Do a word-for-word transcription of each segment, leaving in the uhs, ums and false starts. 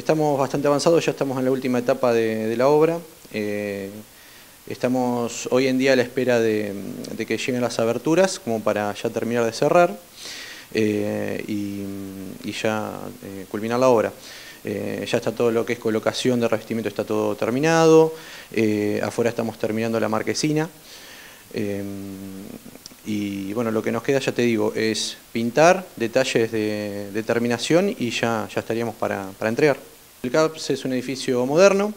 estamos bastante avanzados, ya estamos en la última etapa de, de la obra. Eh, estamos hoy en día a la espera de, de que lleguen las aberturas, como para ya terminar de cerrar eh, y, y ya eh, culminar la obra. Eh, ya está todo lo que es colocación de revestimiento, está todo terminado. Eh, afuera estamos terminando la marquesina. Eh, y bueno, lo que nos queda, ya te digo, es pintar, detalles de, de terminación y ya, ya estaríamos para, para entregar. El C A P S es un edificio moderno,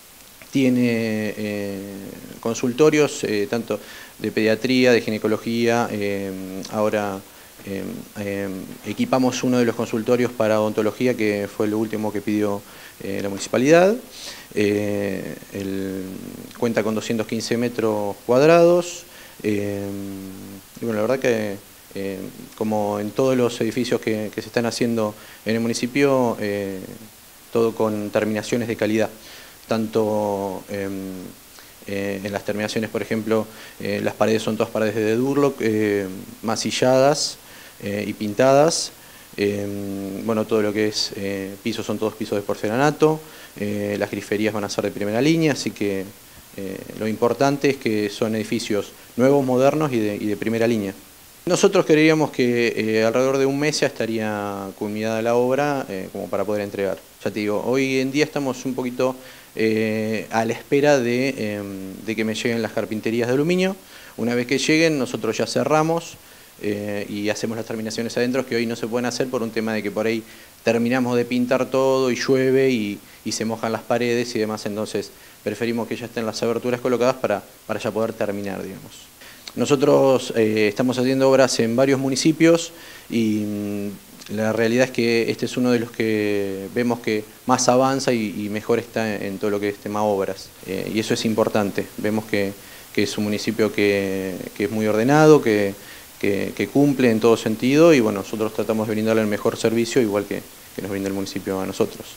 tiene eh, consultorios eh, tanto de pediatría, de ginecología, eh, ahora eh, eh, equipamos uno de los consultorios para odontología, que fue lo último que pidió eh, la municipalidad. Eh, el, cuenta con doscientos quince metros cuadrados. Eh, y bueno, la verdad que eh, como en todos los edificios que, que se están haciendo en el municipio, eh, todo con terminaciones de calidad, tanto eh, eh, en las terminaciones, por ejemplo, eh, las paredes son todas paredes de Durlock, eh, masilladas eh, y pintadas. Eh, bueno, todo lo que es eh, pisos son todos pisos de porcelanato, eh, las griferías van a ser de primera línea, así que eh, lo importante es que son edificios nuevos, modernos y de, y de primera línea. Nosotros creíamos que eh, alrededor de un mes ya estaría culminada la obra eh, como para poder entregar. Ya te digo, hoy en día estamos un poquito eh, a la espera de, eh, de que me lleguen las carpinterías de aluminio. Una vez que lleguen, nosotros ya cerramos eh, y hacemos las terminaciones adentro, que hoy no se pueden hacer por un tema de que por ahí terminamos de pintar todo y llueve y, y se mojan las paredes y demás, entonces preferimos que ya estén las aberturas colocadas para, para ya poder terminar, digamos. Nosotros eh, estamos haciendo obras en varios municipios y mmm, la realidad es que este es uno de los que vemos que más avanza y, y mejor está en todo lo que es tema obras. Eh, y eso es importante. Vemos que, que es un municipio que, que es muy ordenado, que, que, que cumple en todo sentido y bueno, nosotros tratamos de brindarle el mejor servicio igual que, que nos brinda el municipio a nosotros.